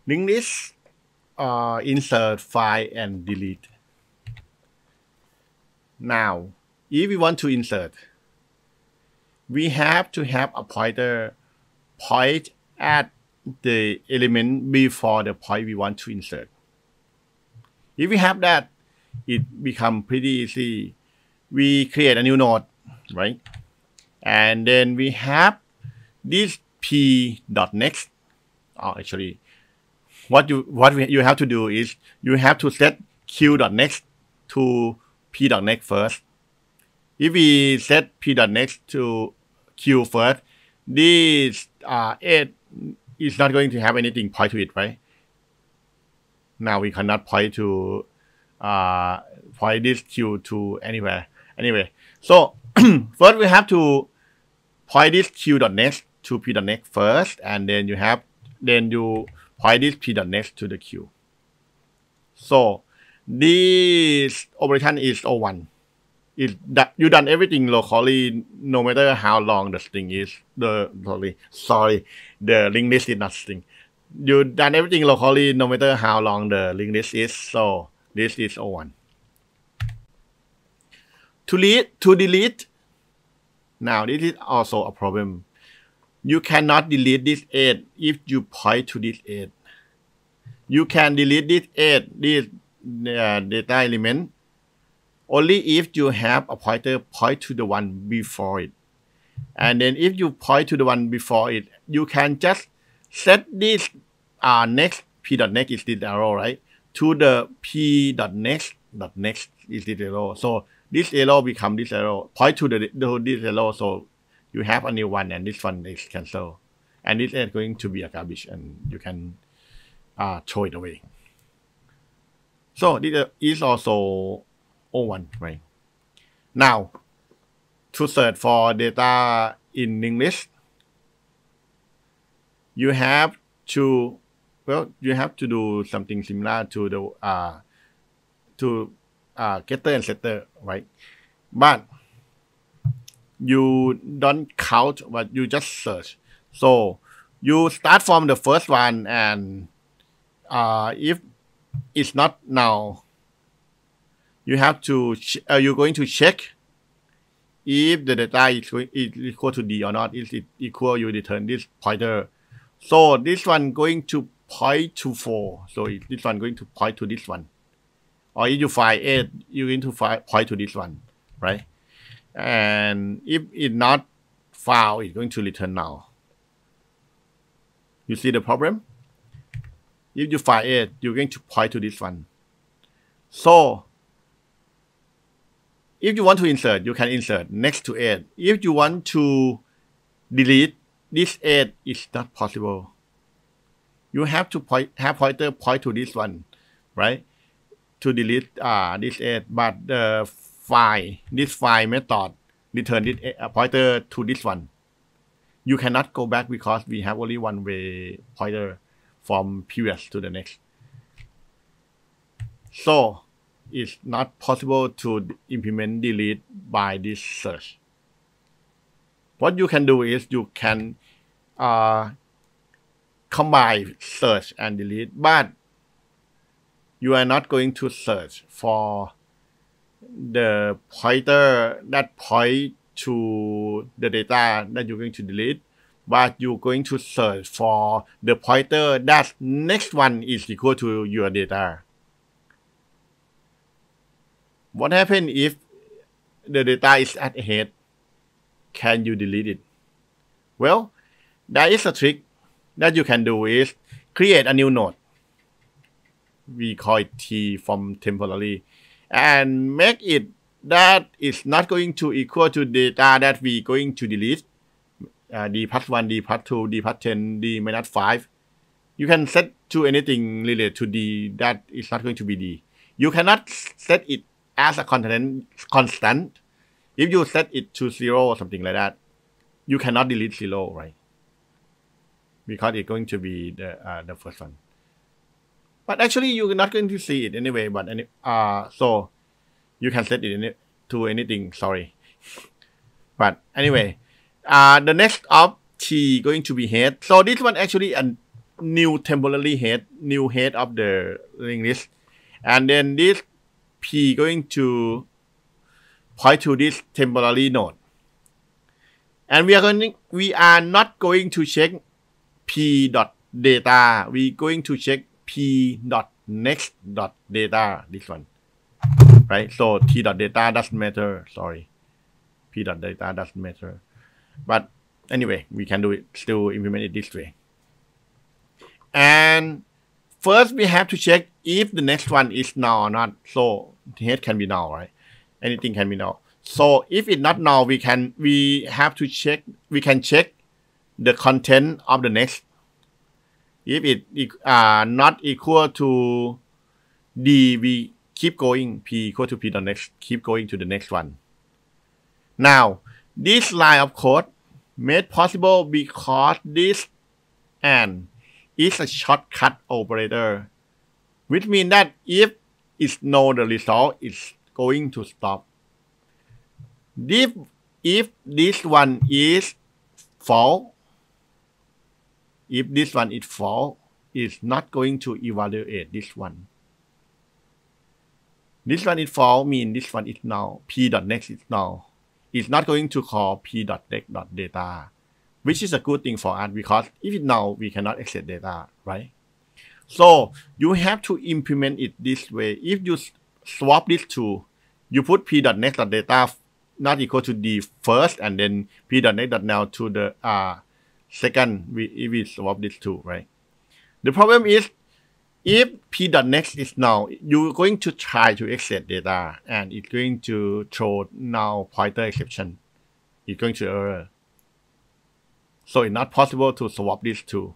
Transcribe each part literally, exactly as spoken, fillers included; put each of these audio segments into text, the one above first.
linked list, uh, insert file and delete. Now, if we want to insert, we have to have a pointer point at the element before the point we want to insert. If we have that, it becomes pretty easy. We create a new node, right? And then we have this p.next. Oh, actually, what you what we, you have to do is you have to set q.next to p.next first. If we set p.next to q first, this uh, eight is not going to have anything point to it, right? Now we cannot point to uh, point this q to anywhere. Anyway, so first we have to point this q.next to p.next first, and then you have then you point this p.next to the q. So this operation is O one. Is that you done everything locally, no matter how long the string is. The sorry, sorry, the linked list is not string. You done everything locally, no matter how long the linked list is. So this is O one. To delete, to delete. Now this is also a problem. You cannot delete this eight if you point to this eight. You can delete this eight, this uh, data element, only if you have a pointer point to the one before it. And then if you point to the one before it, you can just set this uh, next p.next is this arrow, right? To the p.next dot next is this arrow. So this arrow become this arrow. Point to the to this arrow. So you have a new one, and this one is cancelled. And this is going to be a garbage, and you can uh, throw it away. So this is also O one, right? Now, to search for data in linked list, you have to, well, you have to do something similar to the uh, to uh, getter and setter, right? But you don't count, but you just search. So you start from the first one, and uh, if it's not now, you have to uh, you're going to check if the data is, is equal to D or not. Is it equal, you return this pointer. So this one going to point to four. So this one going to point to this one. Or if you find eight, you're going to find, point to this one, right? And if it's not found, it's going to return null. You see the problem? If you find eight, you're going to point to this one. So if you want to insert, you can insert next to eight. If you want to delete, this eight is not possible. You have to point, have pointer point to this one, right? To delete uh, this eight, but the file, this file method return this uh, pointer to this one. You cannot go back because we have only one way pointer from previous to the next. So it's not possible to implement delete by this search. What you can do is you can uh, combine search and delete, but you are not going to search for the pointer that point to the data that you're going to delete, but you're going to search for the pointer that next one is equal to your data. What happens if the data is at a head? Can you delete it? Well, there is a trick that you can do is create a new node. We call it T from temporary, and make it that is not going to equal to data that we going to delete. Uh, D plus one, D plus two, D plus ten, D minus five. You can set to anything related to D that is not going to be D. You cannot set it as a constant. constant. If you set it to zero or something like that, you cannot delete zero, right? Because it's going to be the uh, the first one. But actually, you're not going to see it anyway. But any, uh, so you can set it in it to anything. Sorry, but anyway, uh, the next of T going to be head. So this one actually an new temporary head, new head of the linked list, and then this P going to point to this temporary node, and we are going we are not going to check P dot data. We going to check P dot next dot data, this one, right? So T dot data doesn't matter. Sorry, P dot data doesn't matter, but anyway, we can do it, still implement it this way. And first we have to check if the next one is null or not. So the head can be null, right? Anything can be null. So if it's not null, we can we have to check. We can check the content of the next. If it is uh, not equal to D, we keep going. P equal to P dot next. Keep going to the next one. Now this line of code made possible because this and is a shortcut operator, which means that if it's no, the result is going to stop. If if this one is false, if this one is false, it's not going to evaluate this one. This one is false means this one is null. P dot next is null. It's not going to call P dot next dot data, which is a good thing for us because if it's null, we cannot access data, right? So you have to implement it this way. If you swap these two, you put P dot next dot data not equal to D first, and then P dot next dot now to the uh, second. We if we swap these two, right? The problem is if P dot next is null, you're going to try to access data, and it's going to throw null pointer exception. It's going to error. So it's not possible to swap these two.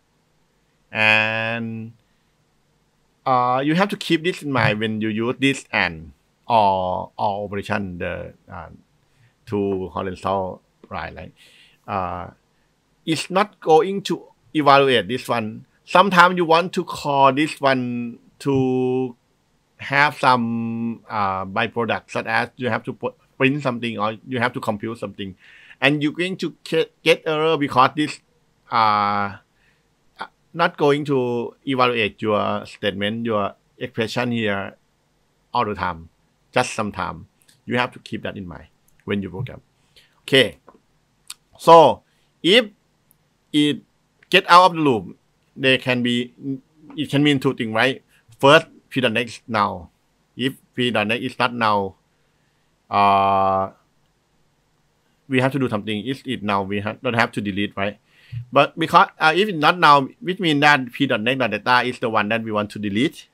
And uh, you have to keep this in mind when you use this and or or operation, the uh, to horizontal right, right? Uh, it's not going to evaluate this one. Sometimes you want to call this one to have some uh, byproduct, such as you have to put, print something or you have to compute something, and you're going to get error because this uh not going to evaluate your statement, your expression here all the time, just sometime. You have to keep that in mind when you program. Okay, so if it get out of the loop, they can be, it can mean two things, right? First, P dot next null. If P dot next is not null, uh, we have to do something. If it null, we have, don't have to delete, right? But because uh, if it's not null, which means that P dot next dot data is the one that we want to delete.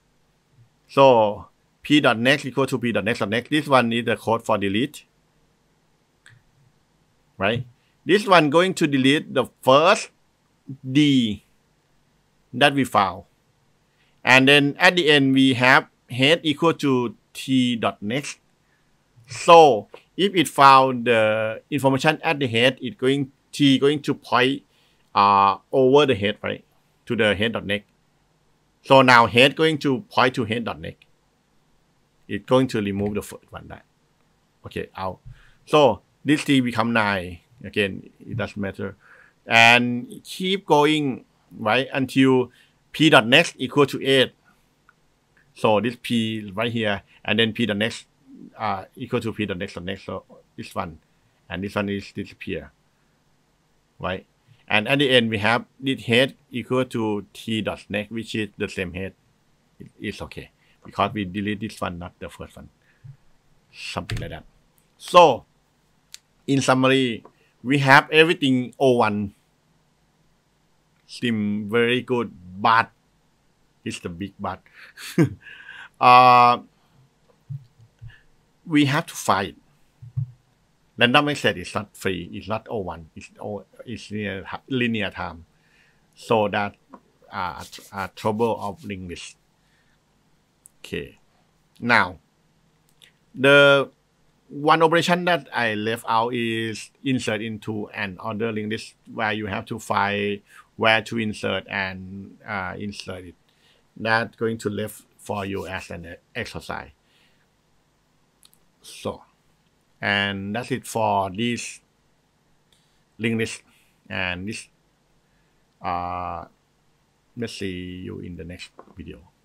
So P dot next equal to P dot next dot next. This one is the code for delete, right? This one going to delete the first D that we found, and then at the end we have head equal to T dot next. So if it found the information at the head, it going T going to point uh, over the head, right, to the head dot next. So now head going to point to head dot next. It's going to remove the first one that. Okay, out. So this T become nine. Again, it doesn't matter, and keep going, right, until P dot next equal to eight. So this P right here, and then P dot next uh, equal to P dot next dot next. So this one, and this one is disappear, right? And at the end we have this head equal to T dot next, which is the same head. It, it's okay because we delete this one, not the first one. Something like that. So in summary, we have everything O one. Seem very good, but it's the big but. uh, we have to fight. Random access is not free. It's not O one. It's O. It's linear, linear time. So that uh, uh, trouble of linked list. Okay. Now, the one operation that I left out is insert into an order linked list, where you have to find where to insert and uh, insert it. That's going to left for you as an exercise. So, and that's it for this linked list and this uh, Let's see you in the next video.